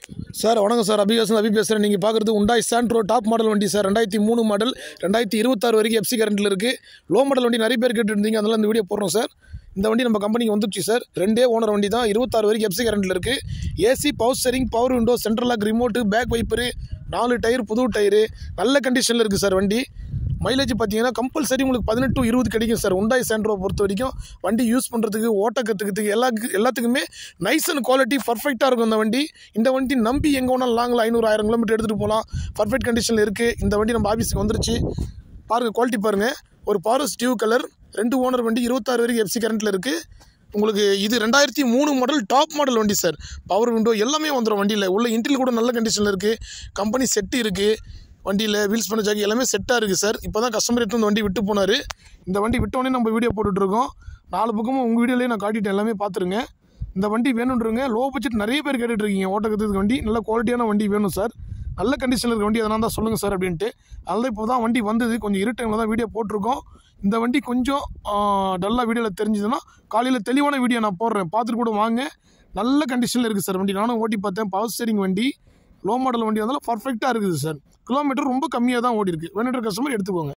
Sir வணக்கம் sir. அபி பேசுகிறேன். நீங்கள் பார்க்குறது Hyundai Santro டாப் மாடல் வண்டி சார். 2003 மாடல், 2026 வரைக்கும் எஃப்சி கரண்ட்டில் இருக்குது. லோ மாடல் வண்டி நிறைய பேர் கேட்டுருந்தீங்க, அதனால இந்த வீடியோ போடுறோம் சார். இந்த வண்டி நம்ம கம்பெனிக்கு வந்துடுச்சு சார். 2 ஓனர் வண்டி தான். 26 வரைக்கும் எஃப்சி கரண்ட்டில் இருக்குது. AC, power steering, power window, central lock, remote, back wiper, 4 tyre, புது டயரு, நல்ல கண்டிஷனில் இருக்குது சார் வண்டி. மைலேஜ் பார்த்தீங்கன்னா கம்பல்சரி உங்களுக்கு 18 to 20 கிடைக்கும் சார். Hyundai Santro பொறுத்த வரைக்கும் வண்டி யூஸ் பண்ணுறதுக்கு, ஓட்ட கற்றுக்கிறதுக்கு எல்லாத்துக்குமே நைஸ் அண்ட் குவாலிட்டி பர்ஃபெக்டாக இருக்கும் இந்த வண்டி. இந்த வண்டி நம்பி எங்கே வேணாலும் லாங்கில் 500-1000 கிலோமீட்டர் எடுத்துகிட்டு போகலாம். பர்ஃபெக்ட் கண்டிஷனில் இருக்குது. இந்த வண்டி நம்ம ஆஃபீஸுக்கு வந்துருச்சு. பாருங்கள், குவாலிட்டி பாருங்கள். ஒரு பாரஸ் டியூ கலர், 2 ஓனர் வண்டி, 26 வரைக்கும் எஃப்சி கரண்ட்டில் இருக்குது. உங்களுக்கு இது 2003 மாடல் டாப் மாடல் வண்டி சார். பவர் விண்டோ எல்லாமே வந்துடும் வண்டியில். உள்ள இன்டீரியல் கூட நல்ல கண்டிஷனில் இருக்குது. கம்பெனி செட்டு இருக்குது வண்டியில். வீல்ஸ் பண்ண ஜாக்கி எல்லாமே செட்டாக இருக்குது சார். இப்போ தான் கஸ்டமர் எடுத்து இந்த வண்டி விட்டு போனார். இந்த வண்டி விட்டோடனே நம்ம வீடியோ போட்டுட்ருக்கோம். 4 பக்கமும் உங்கள் வீடியோலேயே நான் காட்டிட்டேன், எல்லாமே பார்த்துருங்க. இந்த வண்டி வேணுன்றங்க. லோ பட்ஜெட் நிறைய பேர் கேட்டுட்ருக்கீங்க. ஓட்டக்கத்துக்கு வண்டி, நல்ல குவாலிட்டியான வண்டி வேணும் சார். நல்ல கண்டிஷனில் இருக்க வண்டி, அதனால தான் சொல்லுங்கள் சார் அப்படின்ட்டு. அதனால் இப்போ தான் வண்டி வந்தது. கொஞ்சம் இரு டைமில் தான் வீடியோ போட்டிருக்கோம். இந்த வண்டி கொஞ்சம் டல்லாக வீடியோவில் தெரிஞ்சதுன்னா காலையில் தெளிவான வீடியோ நான் போடுறேன், பார்த்துட்டு கூட வாங்க. நல்ல கண்டிஷனில் இருக்குது சார் வண்டி. நானும் ஓட்டி பார்த்தேன். பவர் ஸ்டீரிங் வண்டி, லோ மாடல் வண்டி, அதனால பர்ஃபெக்டாக இருக்குது சார். கிலோமீட்டர் ரொம்ப கம்மியாக தான் ஓடி இருக்குது. வேணுன்ற கஸ்டமர் எடுத்துக்கோங்க.